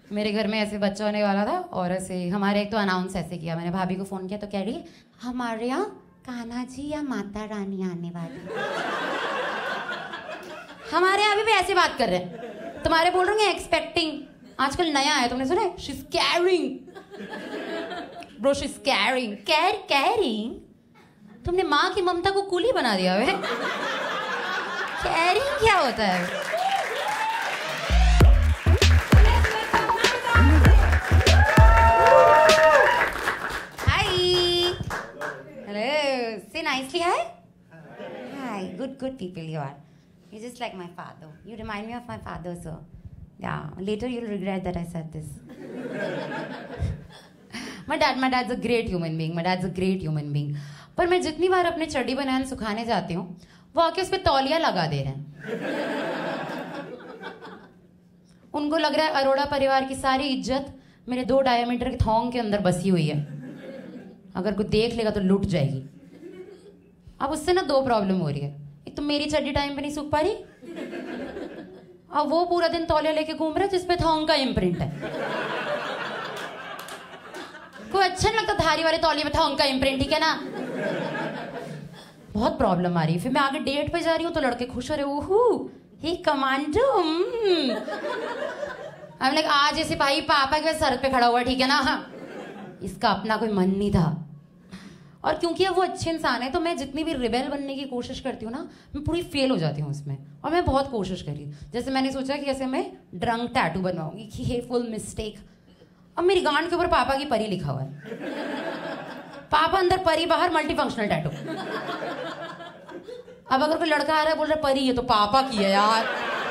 मेरे घर में ऐसे बच्चा होने वाला था और ऐसे हमारे एक तो अनाउंस ऐसे किया, मैंने भाभी को फोन किया तो कह रही हमारे यहाँ कान्हा जी या माता रानी आने वाली। हमारे यहाँ भी ऐसे बात कर रहे हैं, तुम्हारे बोल रहे हैं एक्सपेक्टिंग। आजकल नया है, तुमने सुना है, she is carrying bro, she is carrying. Carrying? तुमने माँ की ममता को कूली बना दिया है। कैरिंग क्या होता है? Hi, hello, say nicely hi. Hi, good people you are. You're just like my father. You remind me of my father, sir. Yeah. Later you'll regret that I said this. My dad's a great human being. My dad's a great human being. पर मैं जितनी बार अपने चड्डी बनान सुखाने जाती हूँ, वो आके उस पे तौलिया लगा दे रहे हैं। उनको लग रहा है अरोड़ा परिवार की सारी इज्जत मेरे 2 डायमीटर के थोंग के अंदर बसी हुई है। अगर कोई देख लेगा तो लुट जाएगी। अब उससे ना 2 प्रॉब्लम हो रही है। एक तो मेरी चड्डी टाइम पे नहीं सूख पा रही, अब वो पूरा दिन तौलिया लेके घूम रहा है जिसपे थोंग का इम्प्रिंट है। कोई अच्छा नहीं लगता धारी वाले तौलिए में थोंग का इम्प्रिंट, ठीक है ना? बहुत प्रॉब्लम आ रही है। फिर मैं आगे डेट पे जा रही हूँ तो लड़के खुश हो रहे, ओहू ही कमांडो। आई एम लाइक, आज ये सिपाही पापा के सर पे खड़ा हुआ, ठीक है ना? इसका अपना कोई मन नहीं था। और क्योंकि अब वो अच्छे इंसान है तो मैं जितनी भी रिबेल बनने की कोशिश करती हूँ ना, मैं पूरी फेल हो जाती हूँ उसमें। और मैं बहुत कोशिश करी, जैसे मैंने सोचा कि ऐसे मैं ड्रंक टैटू बनवाऊंगी कि हे फुल मिस्टेक। अब मेरी गांड के ऊपर पापा की परी लिखा हुआ है। पापा अंदर परी, बाहर मल्टी फंक्शनल टैटू। अब अगर कोई लड़का आ रहा है बोल रहा है परी, ये तो पापा की है यार।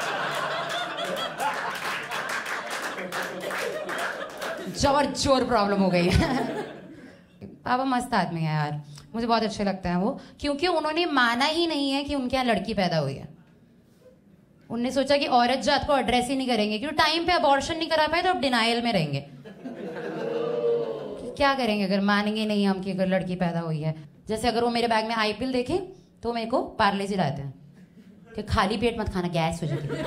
जबरजोर प्रॉब्लम हो गई है। पापा मस्त आदमी है यार, मुझे बहुत अच्छे लगते हैं वो, क्योंकि उन्होंने माना ही नहीं है कि उनके यहाँ लड़की पैदा हुई है। उनने सोचा कि औरत जात को एड्रेस ही नहीं करेंगे, क्योंकि टाइम पे अबॉर्शन नहीं करा पाए तो अब डिनाइल में रहेंगे। क्या करेंगे अगर मानेंगे नहीं हम कि अगर लड़की पैदा हुई है। जैसे अगर वो मेरे बैग में आईपीएल देखे तो मेरे को पार्ले जी लाते हैं कि खाली पेट मत खाना, गैस हो जाती है।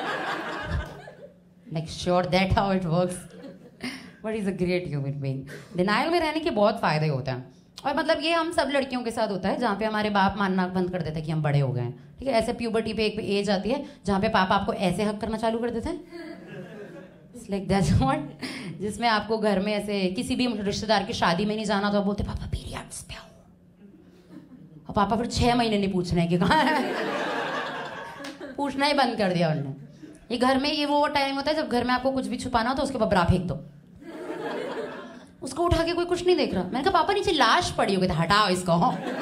Like sure that how it works. But is a great human being. Denial में रहने के बहुत फायदे होते हैं, और मतलब ये हम सब लड़कियों के साथ होता है जहाँ पे हमारे बाप मानना बंद कर देते हैं कि हम बड़े हो गए हैं, ठीक है? ऐसे प्यूबर्टी पे एक एज आती है जहाँ पे पापा आपको ऐसे हक करना चालू कर देते हैं, लाइक दैट्स व्हाट, जिसमें आपको घर में ऐसे किसी भी रिश्तेदार की शादी में नहीं जाना तो बोलते पापा पीरियड्स पे हो, और पापा फिर 6 महीने नहीं पूछना है कि कहाँ है। पूछना ही बंद कर दिया उन्होंने। ये घर में ये वो टाइम होता है जब घर में आपको कुछ भी छुपाना हो तो उसके ऊपर ब्रा फेंक दो, उसको उठा के कोई कुछ नहीं देख रहा। मैंने कहा पापा नीचे लाश पड़ी होगी, हटाओ इसको।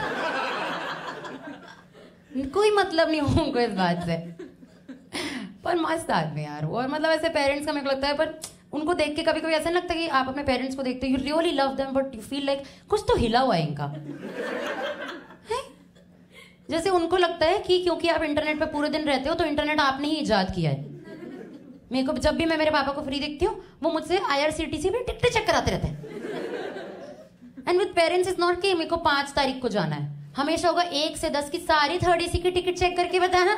कोई मतलब नहीं हो उनको इस बात से। पर मस्त आदमी यार वो, और मतलब ऐसे पेरेंट्स का मेरे को लगता है, पर उनको देख के कभी कभी ऐसा नहीं लगता कि आप अपने पेरेंट्स को देखते हो, you really love them but you feel like कुछ तो हिला हुआ है इनका, है? जैसे उनको लगता है कि क्योंकि आप इंटरनेट पे पूरे दिन रहते हो तो इंटरनेट आपने ही इजाद किया है। मेरे को जब भी मैं मेरे पापा को फ्री देखती हूँ वो मुझसे IRCTC में टिकटें चेक कराते रहते हैं। And with parents is not कि मेरे को 5 तारीख को जाना है, हमेशा होगा 1 से 10 की सारी 3rd AC की टिकट चेक करके बताना।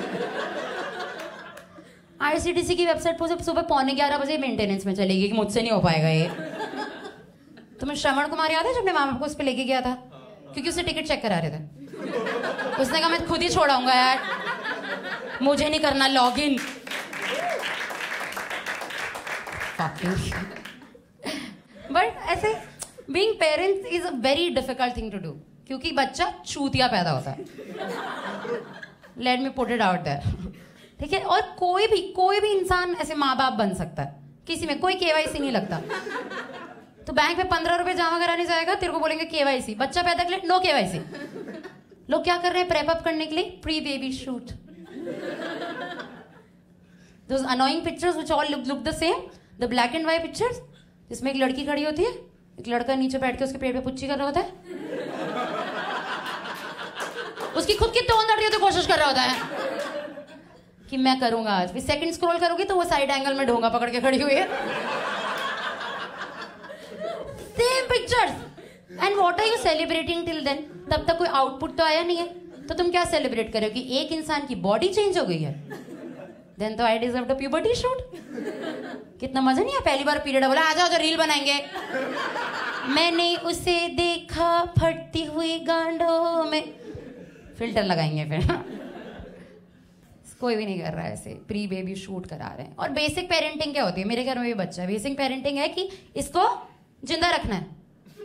IRCTC की वेबसाइट पर सुबह 11:15 बजे मेंटेनेंस में चलेगी कि मुझसे नहीं हो पाएगा ये। तुम्हें श्रवण कुमार याद है जब अपने माँ बाप को उस पर लेके गया था क्योंकि उससे टिकट चेक करा रहे थे? उसने कहा मैं खुद ही छोड़ाऊंगा यार, मुझे नहीं करना लॉग इन। बट ऐसे being parents is a very difficult thing to do, क्योंकि बच्चा चूतिया पैदा होता है। Let me put it out there, ठीक है? और कोई भी इंसान ऐसे माँ बाप बन सकता है, किसी में कोई KYC नहीं लगता। तो बैंक में 15 रुपए जमा कराने जाएगा, तेरे को बोलेंगे KYC, बच्चा पैदा कर ले, नो KYC। लोग क्या कर रहे हैं प्रेप अप करने के लिए? Pre baby shoot. Those annoying pictures which all look the same, the black and white pictures, जिसमें एक लड़की खड़ी होती है, एक लड़का नीचे बैठ के उसके पेट पे पुच्ची कर रहा होता है, उसकी खुद की टोन दर्द होती कोशिश कर रहा होता है कि मैं करूंगा आज। फिर सेकंड स्क्रॉल करोगे तो वो साइड एंगल में ढोंगा पकड़ के खड़ी हुई है। Same pictures, and what are you celebrating till then? तब तक कोई आउटपुट तो आया नहीं है, तो तुम क्या सेलिब्रेट करोगे कि एक इंसान की बॉडी चेंज हो गई है? देन तो I deserve the puberty shoot. कितना मजा नहीं है, पहली बार पीरियड बोला आ जाओ रील बनाएंगे। मैंने उसे देखा फटती हुई गांडों में, फिल्टर लगाएंगे फिर। कोई भी नहीं कर रहा है ऐसे, प्री बेबी शूट करा रहे हैं। और बेसिक पेरेंटिंग क्या होती है, मेरे घर में भी बच्चा है, बेसिक पेरेंटिंग है कि इसको जिंदा रखना है।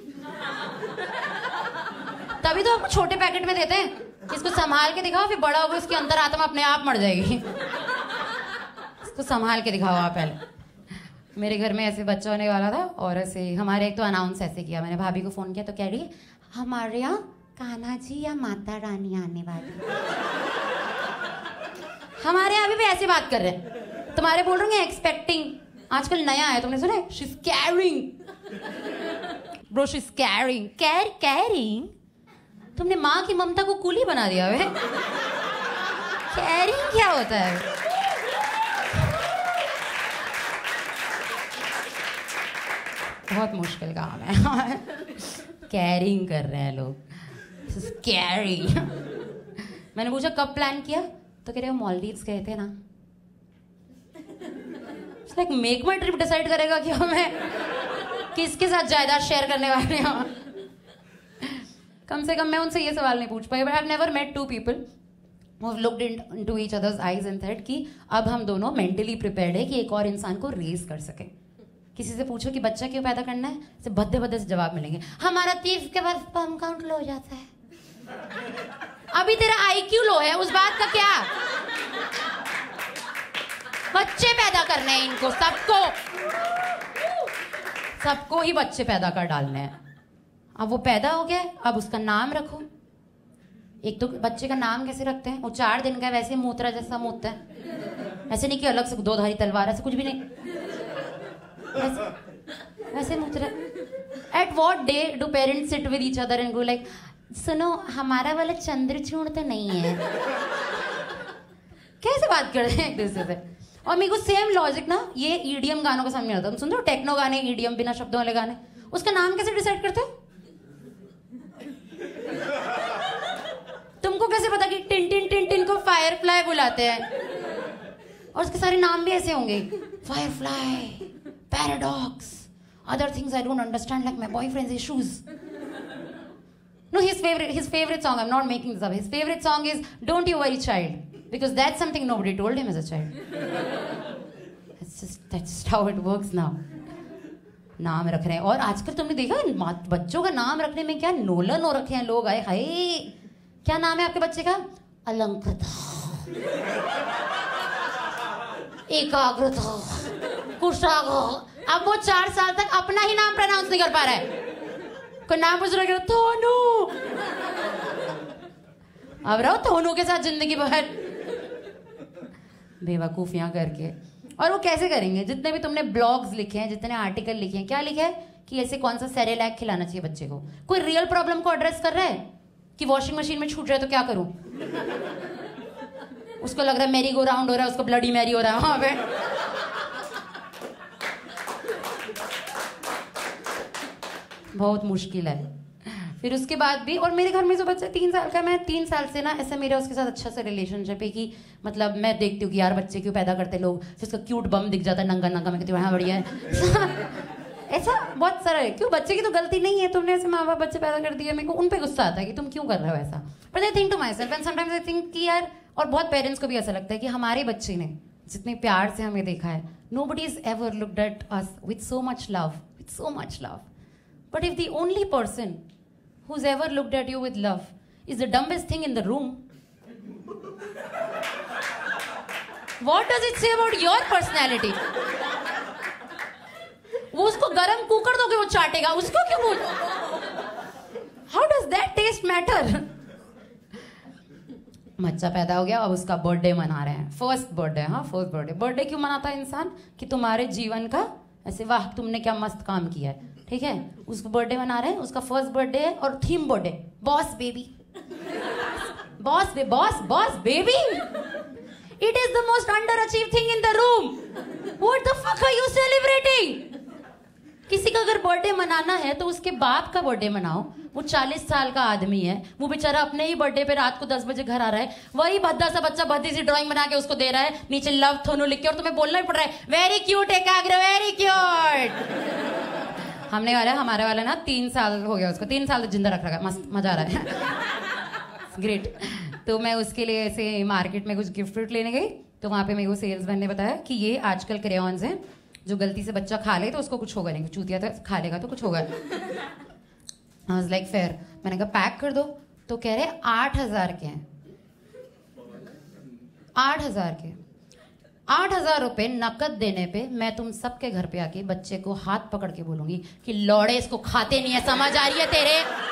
तभी तो आपको छोटे पैकेट में देते हैं कि इसको संभाल के दिखाओ, फिर बड़ा होगा इसकी अंतरात्मा अपने आप मर जाएगी। इसको संभाल के दिखाओ आप पहले। मेरे घर में ऐसे बच्चा होने वाला था और ऐसे हमारे एक तो अनाउंस ऐसे किया, मैंने भाभी को फोन किया तो कह रही है हमारे यहाँ कान्हा जी या माता रानी आने वाली। हमारे यहाँ भी ऐसे बात कर रहे हैं, तुम्हारे बोल रहे हैं एक्सपेक्टिंग। आजकल नया है, तुमने सुना है, she is carrying bro, she is carrying. Carrying? तुमने माँ की ममता को कूली बना दिया है। कैरिंग क्या होता है? बहुत मुश्किल काम है। कैरिंग कर रहे हैं लोग, कैरिंग। मैंने पूछा कब प्लान किया, तो कह रहे हो मालदीव्स गए थे ना। Like make my trip decide करेगा कि मैं किसके साथ जायदाद शेयर करने वाले हैं। कम से कम मैं उनसे ये सवाल नहीं पूछ पाई, but I have never met two people who have looked into each other's eyes and said कि अब हम दोनों मेंटली प्रिपेयर्ड है कि एक और इंसान को रेज कर सके। किसी से पूछो कि बच्चा क्यों पैदा करना है, से भद्दे भद्दे से जवाब मिलेंगे, हमारा 30 के बाद स्पर्म काउंट लो हो जाता है। अभी तेरा IQ लो है, उस बात का क्या? बच्चे पैदा करने हैं इनको, सबको ही बच्चे पैदा कर डालने हैं। अब वो पैदा हो गया, अब उसका नाम रखो। एक तो बच्चे का नाम कैसे रखते हैं, वो 4 दिन का वैसे मूत्रा जैसा मूतता है, ऐसे नहीं कि अलग से 2 धारी तलवार, ऐसे कुछ भी नहीं, वैसे मूत्रा। At what day do parents sit with each other and go like सुनो हमारा वाला चंद्रचूड़ तो नहीं है? कैसे बात कर रहे हैं एक दूसरे से? और मेरे को सेम लॉजिक ना ये ईडीएम गानों का समझ नहीं आता। तुम सुन रहे हो टेक्नो गाने, ईडीएम बिना शब्दों वाले गाने, उसका नाम कैसे डिसाइड करते हो? तुमको कैसे पता कि टिन टिन टिन टिन को फायरफ्लाई बुलाते हैं? और उसके सारे नाम भी ऐसे होंगे, Firefly, paradox, other things I don't understand like my boyfriend's issues. No, his favorite song, I'm not making this up, his favorite song is Don't You Worry Child, because that's something nobody told him as a child. That's just how it works now. नाम रख रहे हैं। और आजकल तुमने देखा बच्चों का नाम रखने में क्या नोलन हो रखे हैं लोग। आए हाय, क्या नाम है आपके बच्चे का? अलंकृता, एकाग्रता, कुशाग्र। अब वो 4 साल तक अपना ही नाम प्रोनाउंस नहीं कर पा रहा है। कोई नाम पूछ रहा है थोनू, अब रहो थोनू के साथ जिंदगी भर बेवकूफियां करके। और वो कैसे करेंगे? जितने भी तुमने ब्लॉग्स लिखे हैं, जितने आर्टिकल लिखे हैं, क्या लिखे है कि ऐसे कौन सा सेरेलैक खिलाना चाहिए बच्चे को? कोई रियल प्रॉब्लम को एड्रेस कर रहा है कि वॉशिंग मशीन में छूट रहा है तो क्या करूं? उसको लग रहा है मेरी गो राउंड हो रहा है, उसको ब्लडी मैरी हो रहा है वहां पे। बहुत मुश्किल है। फिर उसके बाद भी, और मेरे घर में जो बच्चा 3 साल का, मैं 3 साल से ना ऐसा मेरा उसके साथ अच्छा सा रिलेशनशिप है कि मतलब मैं देखती हूँ कि यार बच्चे क्यों पैदा करते लोग, फिर उसका क्यूट बम दिख जाता है नंगा नंगा, मैं कहती हूँ हाँ बढ़िया है। ऐसा बहुत सारा है। क्यों? बच्चे की तो गलती नहीं है, तुमने ऐसे माँ बाप बच्चे पैदा कर दिए। मेरे को उन पे गुस्सा आता है कि तुम क्यों कर रहे हो ऐसा। But I think to myself and sometimes I think कि यार, और बहुत पेरेंट्स को भी ऐसा लगता है कि हमारे बच्चे ने जितने प्यार से हमें देखा है, nobody has ever looked at us with so much love, with so much love. But if the only person who's ever looked at you with love is the dumbest thing in the room, what does it say about your personality? वो उसको गरम cooker दोगे वो चाटेगा, उसको क्यों बोल? How does that taste matter? बच्चा पैदा हो गया, अब उसका बर्थडे मना रहे हैं। फर्स्ट बर्थडे, हाँ फर्स्ट बर्थडे। बर्थडे क्यों मनाता है इंसान? कि तुम्हारे जीवन का ऐसे वाह तुमने क्या मस्त काम किया है, ठीक है। उसको बर्थडे मना रहे हैं, उसका फर्स्ट बर्थडे है और theme birthday, boss baby, boss baby. It is the most under achieve thing in the room. What the fuck are you celebrating? किसी का अगर बर्थडे मनाना है तो उसके बाप का बर्थडे मनाओ। वो 40 साल का आदमी है, वो बेचारा अपने ही बर्थडे पे रात को 10 बजे घर आ रहा है, वही भद्दा सा बच्चा भद्दी सी ड्राइंग बना के उसको दे रहा है, नीचे लव थोनू लिख के, और तुम्हें बोलना भी पड़ रहा है वेरी क्यूट एकाग्र, वेरी क्यूट। हमने वाला हमारे वाला ना 3 साल हो गया उसको, 3 साल तो जिंदा रख रखा, मस्त मजा आ रहा है। ग्रेट। तो मैं उसके लिए ऐसे मार्केट में कुछ गिफ्ट विफ्ट लेने गई, तो वहां पे मेरे को सेल्समैन ने बताया कि ये आजकल क्रेयॉन्स हैं, जो गलती से बच्चा खा ले तो उसको कुछ होगा नहीं, चूतिया तो खा लेगा तो कुछ होगा। I was like fair. मैंने कहा पैक कर दो, तो कह रहे 8,000 के हैं। 8,000 के, 8,000 रुपए नकद देने पे मैं तुम सबके घर पे आके बच्चे को हाथ पकड़ के बोलूंगी कि लौड़े इसको खाते नहीं है, समझ आ रही है तेरे?